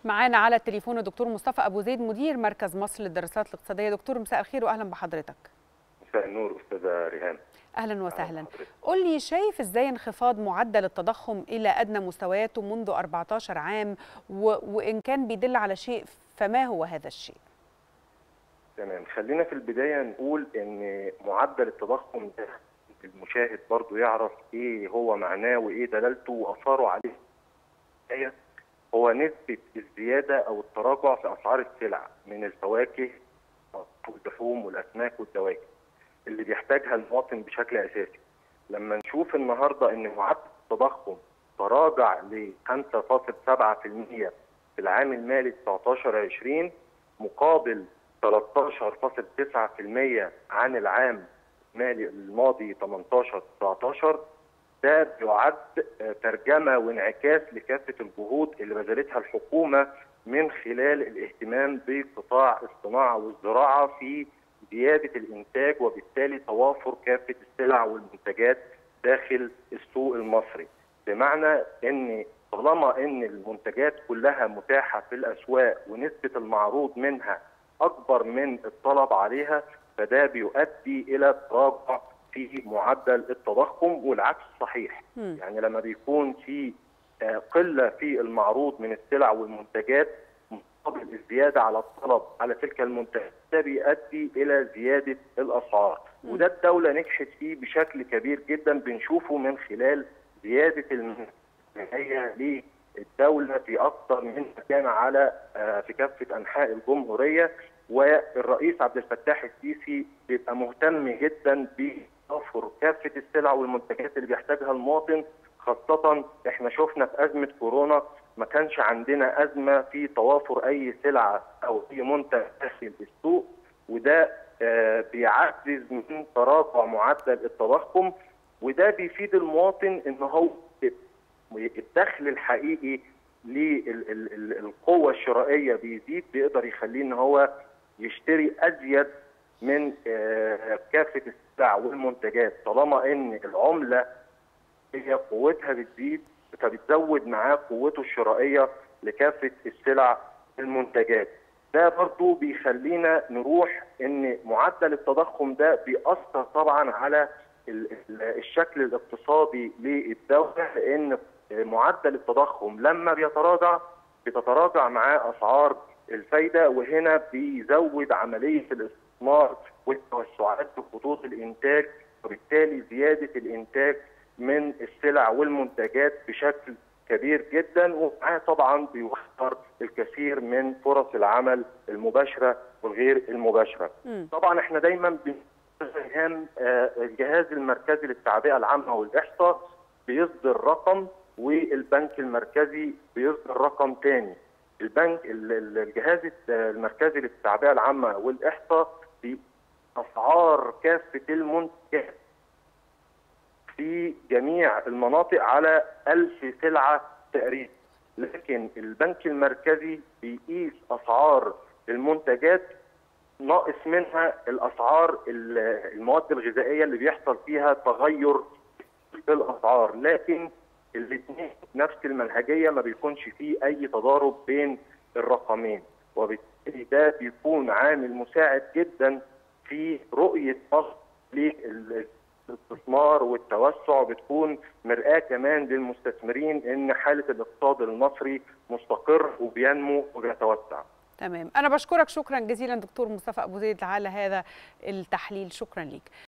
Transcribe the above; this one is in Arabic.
معانا على التليفون الدكتور مصطفى أبو زيد مدير مركز مصر للدراسات الاقتصادية. دكتور مساء الخير وأهلا بحضرتك. مساء النور أستاذة ريهام. أهلا وسهلا. قل لي شايف إزاي انخفاض معدل التضخم إلى أدنى مستوياته منذ 14 عام وإن كان بيدل على شيء فما هو هذا الشيء؟ تمام، خلينا في البداية نقول إن معدل التضخم ده المشاهد برضو يعرف إيه هو معناه وإيه دلالته وأثاره عليه. هو نسبة الزيادة أو التراجع في أسعار السلع من الفواكه واللحوم والأسماك والدواجن اللي بيحتاجها المواطن بشكل أساسي. لما نشوف النهارده إن معدل التضخم تراجع ل 5.7% في العام المالي 19/20 مقابل 13.9% عن العام المالي الماضي 18/19، ده بيعد ترجمه وانعكاس لكافه الجهود اللي بذلتها الحكومه من خلال الاهتمام بقطاع الصناعه والزراعه في زياده الانتاج وبالتالي توافر كافه السلع والمنتجات داخل السوق المصري. بمعنى ان طالما ان المنتجات كلها متاحه في الاسواق ونسبه المعروض منها اكبر من الطلب عليها، فده بيؤدي الى تراجع في معدل التضخم، والعكس صحيح. يعني لما بيكون في قله في المعروض من السلع والمنتجات مقابل الزياده على الطلب على تلك المنتجات، ده بيؤدي الى زياده الاسعار، وده الدوله نجحت فيه بشكل كبير جدا. بنشوفه من خلال زياده الميزانيه للدوله في اكثر من مكان على في كافه انحاء الجمهوريه، والرئيس عبد الفتاح السيسي بيبقى مهتم جدا بتوفر كافه السلع والمنتجات اللي بيحتاجها المواطن. خاصه احنا شفنا في ازمه كورونا ما كانش عندنا ازمه في توافر اي سلعه او اي منتج داخل السوق، وده بيعزز من تراجع معدل التضخم، وده بيفيد المواطن ان هو الدخل الحقيقي للقوه الشرائيه بيزيد، بيقدر يخليه ان هو يشتري ازيد من كافه السلع والمنتجات. طالما ان العمله هي قوتها بتزيد فبتزود معاه قوته الشرائيه لكافه السلع والمنتجات. ده برضو بيخلينا نروح ان معدل التضخم ده بيأثر طبعا على الشكل الاقتصادي للدوله، لان معدل التضخم لما بتتراجع معاه اسعار الفايده، وهنا بيزود عمليه الاستثمار والتوسعات في خطوط الانتاج، وبالتالي زياده الانتاج من السلع والمنتجات بشكل كبير جدا، ومعاه طبعا بيوفر الكثير من فرص العمل المباشره والغير المباشره. طبعا احنا دايما الجهاز المركزي للتعبئه العامه والاحصاء بيصدر رقم والبنك المركزي بيصدر رقم ثاني. الجهاز المركزي للتعبئه العامه والاحصاء باسعار كافه المنتجات في جميع المناطق على 1000 سلعه تقريبا، لكن البنك المركزي بيقيس اسعار المنتجات ناقص منها الاسعار المواد الغذائيه اللي بيحصل فيها تغير في الاسعار، لكن الاثنين نفس المنهجيه، ما بيكونش فيه اي تضارب بين الرقمين، وبالتالي ده بيكون عامل مساعد جدا في رؤيه مصر للاستثمار والتوسع، بتكون مرآة كمان للمستثمرين ان حاله الاقتصاد المصري مستقر وبينمو وبيتوسع. تمام، أنا بشكرك شكرا جزيلا دكتور مصطفى أبو زيد على هذا التحليل، شكرا ليك.